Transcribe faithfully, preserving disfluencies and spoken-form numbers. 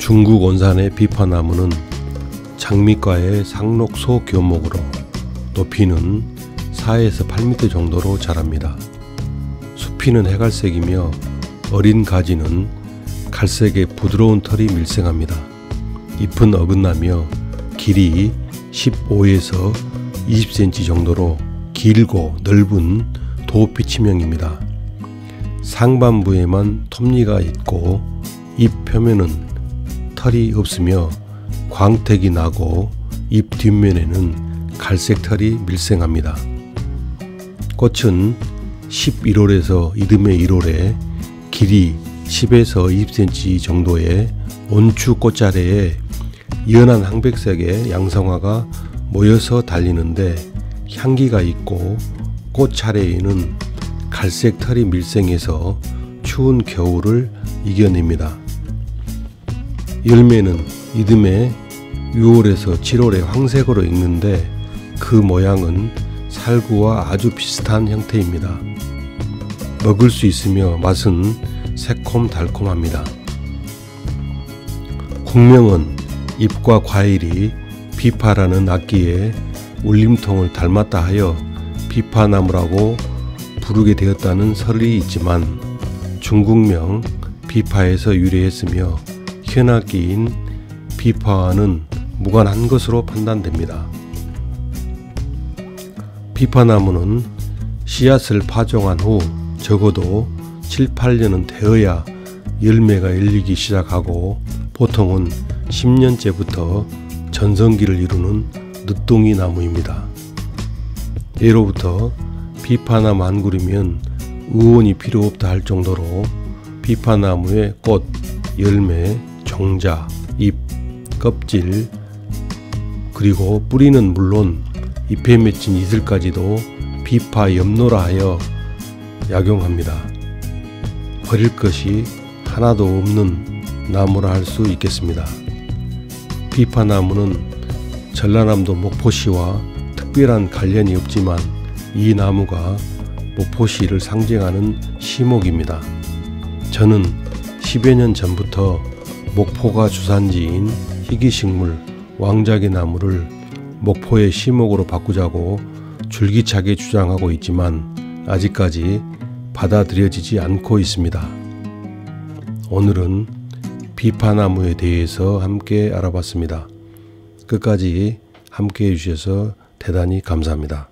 중국 온산의 비파나무는 장미과의 상록소 교목으로 높이는 사에서 팔 미터 정도로 자랍니다. 수피는 해갈색이며 어린 가지는 갈색의 부드러운 털이 밀생합니다. 잎은 어긋나며 길이 십오에서 이십 센티미터 정도로 길고 넓은 도피치명입니다. 상반부에만 톱니가 있고 잎 표면은 털이 없으며 광택이 나고 잎 뒷면에는 갈색 털이 밀생합니다. 꽃은 십일월에서 이듬해 일월에 길이 십에서 이십 센티미터 정도의 온추 꽃자래에 연한 황백색의 양성화가 모여서 달리는데 향기가 있고 꽃 차례에는 갈색 털이 밀생해서 추운 겨울을 이겨냅니다. 열매는 이듬해 유월에서 칠월에 황색으로 익는데 그 모양은 살구와 아주 비슷한 형태입니다. 먹을 수 있으며 맛은 새콤달콤합니다. 국명은 잎과 과일이 비파라는 악기의 울림통을 닮았다 하여 비파나무라고 부르게 되었다는 설이 있지만 중국명 비파에서 유래했으며 현악기인 비파와는 무관한 것으로 판단됩니다. 비파나무는 씨앗을 파종한 후 적어도 칠, 팔 년은 되어야 열매가 열리기 시작하고 보통은 십 년째부터 전성기를 이루는 늦둥이 나무입니다. 예로부터 비파나무 한 그루면 의원이 필요 없다 할 정도로 비파나무의 꽃, 열매, 종자, 잎, 껍질 그리고 뿌리는 물론 잎에 맺힌 이슬까지도 비파엽로라 하여 약용합니다. 버릴 것이 하나도 없는 나무라 할 수 있겠습니다. 비파나무는 전라남도 목포시와 특별한 관련이 없지만 이 나무가 목포시를 상징하는 시목입니다. 저는 십여 년 전부터 목포가 주산지인 희귀식물 왕자기 나무를 목포의 시목으로 바꾸자고 줄기차게 주장하고 있지만 아직까지 받아들여지지 않고 있습니다. 오늘은 비파나무에 대해서 함께 알아봤습니다. 끝까지 함께 해주셔서 대단히 감사합니다.